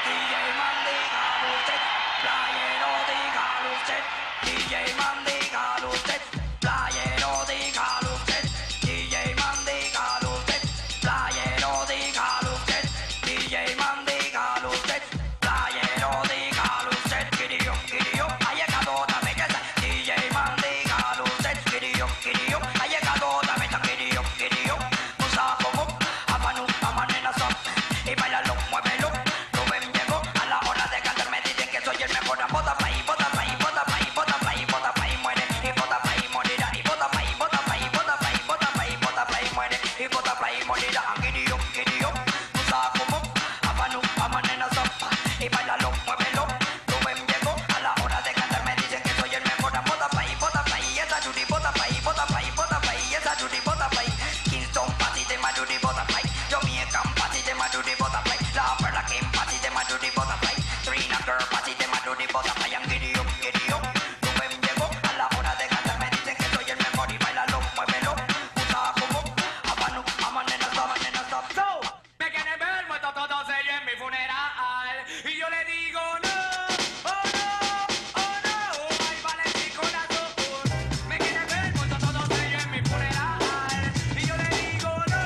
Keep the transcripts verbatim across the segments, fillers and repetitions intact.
D J Man, dígalo usted, playero, dígalo usted, D J Man, dígalo usted, playero, dígalo usted, D J Man, dígalo usted, playero, dígalo usted, D J Man, dígalo usted, playero, dígalo usted, querido, querido, ha llegado otra belleza, D J Man, dígalo usted, querido, querido, ha llegado otra belleza, querido, querido, tú sabes cómo, abanu, amanena, son, y bailalo, muévelo, Rubén llegó a la hora de cantar, me dicen que soy el mejor, bota pa' ahí, bota pa' ahí, bota pa' ahí, bota pa' ahí, bota pa' ahí, muere, y bota pa' ahí, morirá, y bota pa' ahí, bota pa' ahí, bota pa' ahí, bota pa' ahí, bota pa' ahí, muere, y bota pa' ahí, morirá, querido, querido, tú sabes cómo, abanu, amanena, son, y bailalo, muévelo, Rubén llegó a la hora de cantar, me dicen que soy el mejor, bota pa' ahí, bota pa' ahí, esa Judy, bota pa' ahí, bota pa' ahí, bota pa' ahí, esa Judy, bota pa' ahí, Kingston, Patty, de Judy, bota pa' ahí, Jamaican, Patty, de Judy, bota pa' ahí, La Perla, Kim, Patty, de Judy, bota pa' ahí, Trina, Girl, Patty, de Judy, bota pa' ahí, querido, querido, Rubén llegó a la hora de cantar, me dicen que soy el mejor y bailalo, muévelo, tú sabes cómo, abanu, amanena, stop, amanena, stop, so, Me quieren ver muerto todos ellos en mi funeral y yo le digo no, oh no, oh no, ay Valentín corazón. Me quieren ver muerto todos ellos en mi funeral y yo le digo no,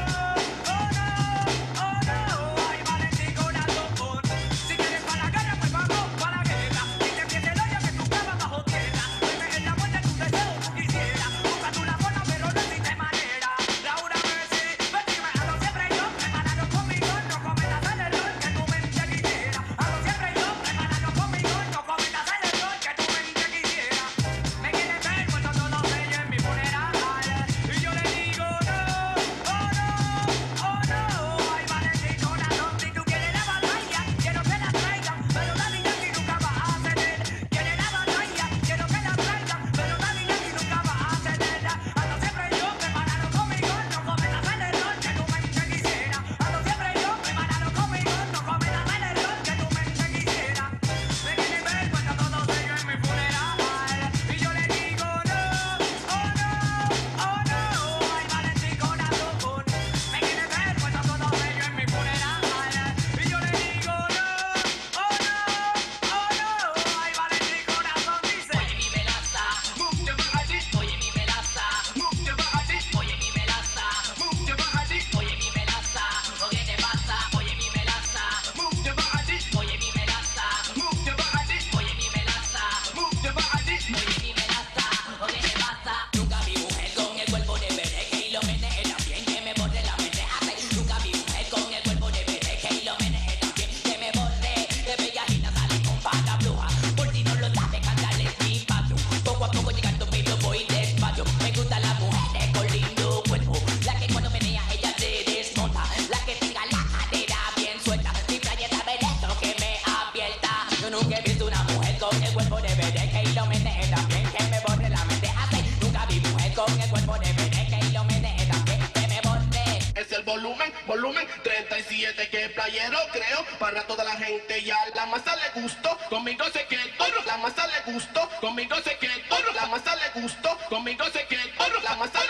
oh no, oh no, ay Valentín corazón. Si quieres para la guerra pues vamos para la guerra y te empiece el hoyo que tú cavas bajo tierra. Duerme en la muerte tu deseo tú quisieras, busca tú la forma pero no existe manera. Laura Mercy, vestime a lo siempre yo, prepáralo conmigo, no cometas el error que tu mente quisiera. A lo siempre yo, prepáralo conmigo, no cometas el error que tu mente quisiera. Me quieren ver muerto todos ellos en mi funeral y yo le digo no, oh no, oh no, ay Valentín corazón. Si tú quieres la batalla, quiero que la traigan, pero Daddy Yankee nunca va a ceder. Quiere la batalla, quiero que la traigan, pero Daddy Yankee nunca va a ceder. A lo siempre yo, prepáralo conmigo, no cometas el error que tu mente quisiera. A lo siempre yo, prepáralo conmigo, no cometas el error que tu mente quisiera. Me quieren ver muerto todos ellos en mi funeral y yo le digo no, oh no, oh no, ay Valentín corazón. Me quieren ver muerto todos ellos en mi funeral y yo le digo no, oh no, oh no, ay Valentín corazón. Dice oye mi melaza, move your body, oye mi melaza, move your body, oye mi melaza, move your body, oye mi melaza, ¿qué te pasa? Oye mi melaza, move your body, oye mi melaza, move your body, oye mi melaza, move your body, oye mi melaza, ¿qué te pasa? Nunca vi mujer con el cuerpo de Bereque y lo menee también que me borre la mente hace. Nunca vi mujer con el cuerpo de Bereque y lo menee también que me borre. De bellajita sale con pata bruja, por si no lo sabe cantarle mi patrón. Poco a poco llegando pero voy despacio. Me gustan las mujeres con lindo cuerpo, la que cuando menea ella se desmonta, la que tenga la cadera bien suelta. Mi playa sabe de esto que me abierta. Yo nunca he visto una mujer con el cuerpo de Bereque y lo menee también que me borre la mente hace. Nunca vi mujer con el cuerpo de Bereque y lo menee también que me borre. Es el volumen, volumen treinta y siete que playero creo. Para toda la gente ya la masa le gustó. Conmigo se que el toro, la masa le gustó. Conmigo se que el toro, la masa le gustó. Conmigo se que el toro, la masa